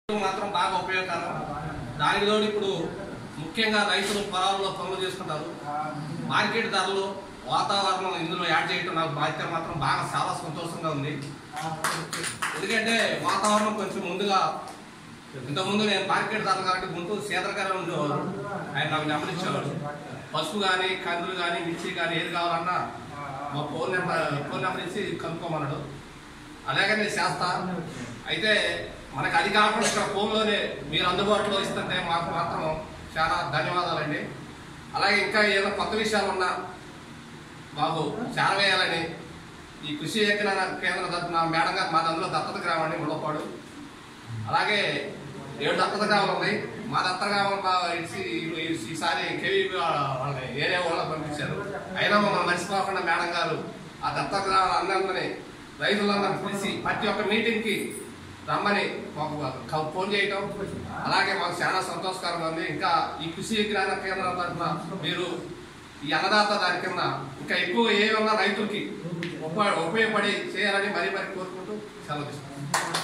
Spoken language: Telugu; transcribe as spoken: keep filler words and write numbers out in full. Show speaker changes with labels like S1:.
S1: మాత్రం బాగా ఉపయోగకరం. దానికి తోడు ఇప్పుడు ముఖ్యంగా రైతులు పొలాల్లో పనులు చేసుకుంటారు. మార్కెట్ ధరలు వాతావరణం ఇందులో యాడ్ చేయడం నాకు అయితే మాత్రం బాగా చాలా సంతోషంగా ఉంది. ఎందుకంటే వాతావరణం కొంచెం ముందుగా ఇంతకుముందు నేను మార్కెట్ ధరలు కాబట్టి గుంటూరు సీతరగానే ఉండేవారు. ఆయన నాకు నెంబర్ ఇచ్చేవాడు. పసుపు కానీ కందులు కానీ మిర్చి కానీ ఏది కావాలన్నా మా ఫోన్ నెంబర్ ఫోన్ నెంబర్ ఇచ్చి కనుక్కోమన్నాడు. అలాగే నేను చేస్తా. అయితే మనకు అది కాకుండా ఇక్కడ ఫోన్లోనే మీరు అందుబాటులో ఇస్తుంటే మాకు మాత్రం చాలా ధన్యవాదాలండి. అలాగే ఇంకా ఏదైనా కొత్త విషయాలు ఉన్నా మాకు చేరవేయాలని ఈ కృషి విజ్ఞాన కేంద్ర తరఫున మేడం గారు మాది అందులో దత్తత గ్రామం అండి ముళ్ళపాడు. అలాగే ఏడు దత్తత గ్రామాలు ఉన్నాయి. మా దత్తత గ్రామం ఇచ్చి ఈసారి కేవీ వాళ్ళని ఏరియా వాళ్ళకి పంపించారు. అయినా మమ్మల్ని మర్చిపోకుండా మేడం గారు ఆ దత్తత గ్రామాల అందరినీ రైతులందరూ పిలిచి ప్రతి ఒక్క మీటింగ్కి రమ్మని మాకు ఫోన్ చేయటం అలాగే మాకు చాలా సంతోషకరంగా ఉంది. ఇంకా ఈ కృషి విజ్ఞాన కేంద్రం తరఫున మీరు ఈ అన్నదాత దాని కింద ఇంకా ఎక్కువ ఏమన్నా రైతులకి ఉపయోగపడి చేయాలని మరీ మరీ కోరుకుంటూ సెలవు తీసుకుంటాం.